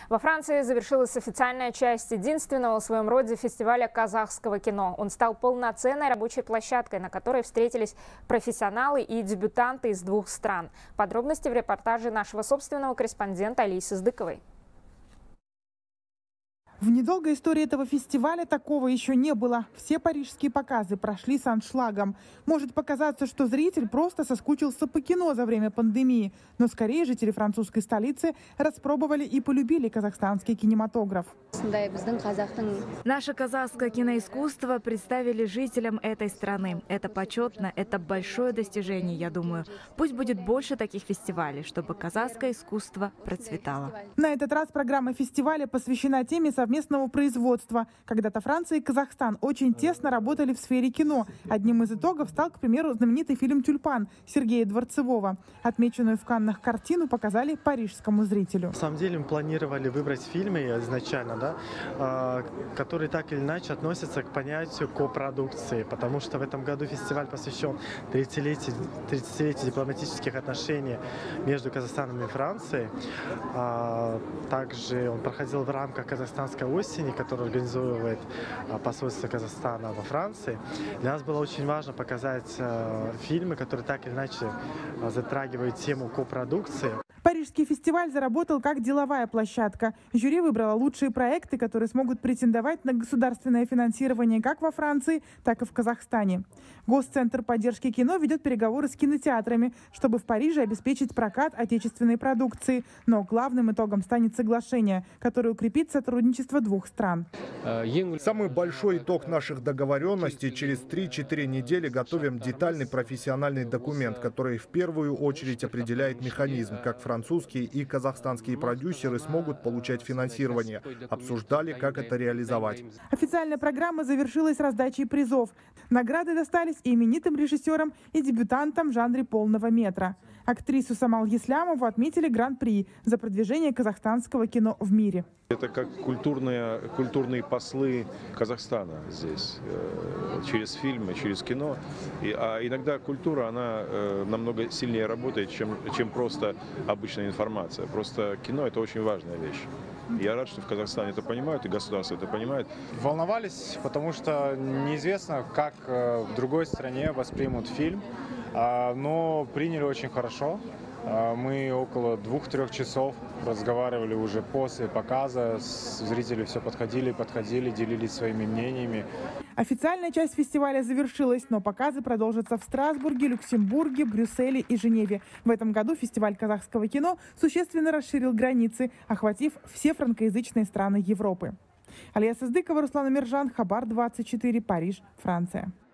Во Франции завершилась официальная часть единственного в своем роде фестиваля казахского кино. Он стал полноценной рабочей площадкой, на которой встретились профессионалы и дебютанты из двух стран. Подробности в репортаже нашего собственного корреспондента Алисы Сдыковой. В недолгой истории этого фестиваля такого еще не было. Все парижские показы прошли с аншлагом. Может показаться, что зритель просто соскучился по кино за время пандемии. Но скорее жители французской столицы распробовали и полюбили казахстанский кинематограф. Наше казахское киноискусство представили жителям этой страны. Это почетно, это большое достижение, я думаю. Пусть будет больше таких фестивалей, чтобы казахское искусство процветало. На этот раз программа фестиваля посвящена теме совместного производства. Когда-то Франция и Казахстан очень тесно работали в сфере кино. Одним из итогов стал, к примеру, знаменитый фильм «Тюльпан» Сергея Дворцевого. Отмеченную в Каннах картину показали парижскому зрителю. На самом деле мы планировали выбрать фильмы изначально, которые так или иначе относятся к понятию копродукции, потому что в этом году фестиваль посвящен 30-летию дипломатических отношений между Казахстаном и Францией. Также он проходил в рамках казахстанской осени, которую организовывает посольство Казахстана во Франции. Для нас было очень важно показать фильмы, которые так или иначе затрагивают тему копродукции. Парижский фестиваль заработал как деловая площадка. Жюри выбрало лучшие проекты, которые смогут претендовать на государственное финансирование как во Франции, так и в Казахстане. Госцентр поддержки кино ведет переговоры с кинотеатрами, чтобы в Париже обеспечить прокат отечественной продукции. Но главным итогом станет соглашение, которое укрепит сотрудничество двух стран. Самый большой итог наших договоренностей: через 3-4 недели готовим детальный профессиональный документ, который в первую очередь определяет механизм, как французские и казахстанские продюсеры смогут получать финансирование. Обсуждали, как это реализовать. Официальная программа завершилась раздачей призов. Награды достались и именитым режиссерам, и дебютантам в жанре полного метра. Актрису Самал Еслямову отметили гран-при за продвижение казахстанского кино в мире. Это как культурные послы Казахстана здесь, через фильмы, через кино. А иногда культура, она намного сильнее работает, чем просто обычная информация. Просто кино — это очень важная вещь. Я рад, что в Казахстане это понимают, и государство это понимает. Волновались, потому что неизвестно, как в другой стране воспримут фильм, но приняли очень хорошо. Мы около 2-3 часов разговаривали уже после показа. Зрители все подходили, делились своими мнениями. Официальная часть фестиваля завершилась, но показы продолжатся в Страсбурге, Люксембурге, Брюсселе и Женеве. В этом году фестиваль казахского кино существенно расширил границы, охватив все франкоязычные страны Европы. Алия Сдыкова, Руслан Амиржан, Хабар 24, Париж, Франция.